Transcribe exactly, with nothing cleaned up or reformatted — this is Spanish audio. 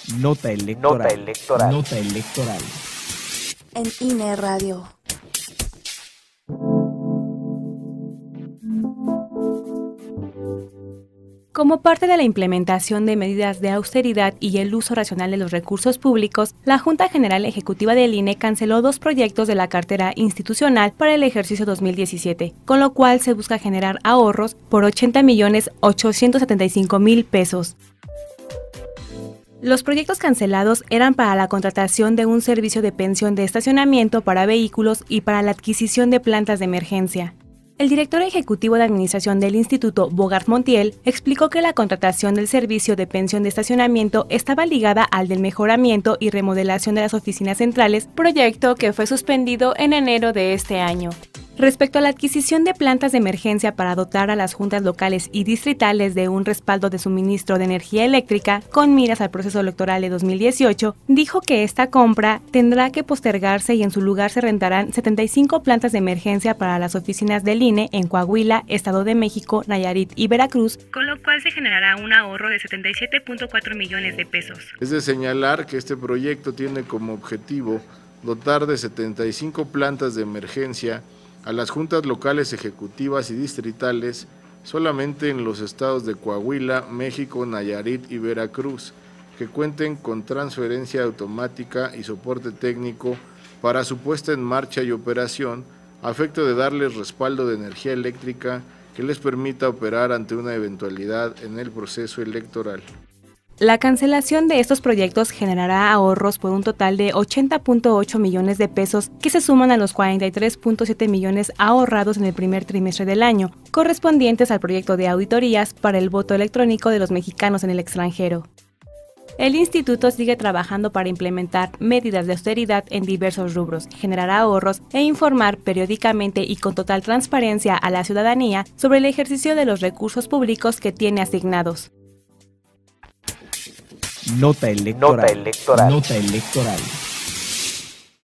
Nota electoral. Nota electoral. Nota electoral. En I N E Radio. Como parte de la implementación de medidas de austeridad y el uso racional de los recursos públicos, la Junta General Ejecutiva del I N E canceló dos proyectos de la cartera institucional para el ejercicio dos mil diecisiete, con lo cual se busca generar ahorros por ochenta millones ochocientos setenta y cinco mil pesos. Los proyectos cancelados eran para la contratación de un servicio de pensión de estacionamiento para vehículos y para la adquisición de plantas de emergencia. El director ejecutivo de administración del Instituto, Bogart Montiel, explicó que la contratación del servicio de pensión de estacionamiento estaba ligada al del mejoramiento y remodelación de las oficinas centrales, proyecto que fue suspendido en enero de este año. Respecto a la adquisición de plantas de emergencia para dotar a las juntas locales y distritales de un respaldo de suministro de energía eléctrica con miras al proceso electoral de dos mil dieciocho, dijo que esta compra tendrá que postergarse y en su lugar se rentarán setenta y cinco plantas de emergencia para las oficinas del I N E en Coahuila, Estado de México, Nayarit y Veracruz, con lo cual se generará un ahorro de setenta y siete punto cuatro millones de pesos. Es de señalar que este proyecto tiene como objetivo dotar de setenta y cinco plantas de emergencia a las juntas locales ejecutivas y distritales solamente en los estados de Coahuila, México, Nayarit y Veracruz, que cuenten con transferencia automática y soporte técnico para su puesta en marcha y operación, a efecto de darles respaldo de energía eléctrica que les permita operar ante una eventualidad en el proceso electoral. La cancelación de estos proyectos generará ahorros por un total de ochenta punto ocho millones de pesos que se suman a los cuarenta y tres punto siete millones ahorrados en el primer trimestre del año, correspondientes al proyecto de auditorías para el voto electrónico de los mexicanos en el extranjero. El instituto sigue trabajando para implementar medidas de austeridad en diversos rubros, generar ahorros e informar periódicamente y con total transparencia a la ciudadanía sobre el ejercicio de los recursos públicos que tiene asignados. Nota electoral. Nota electoral. Nota electoral.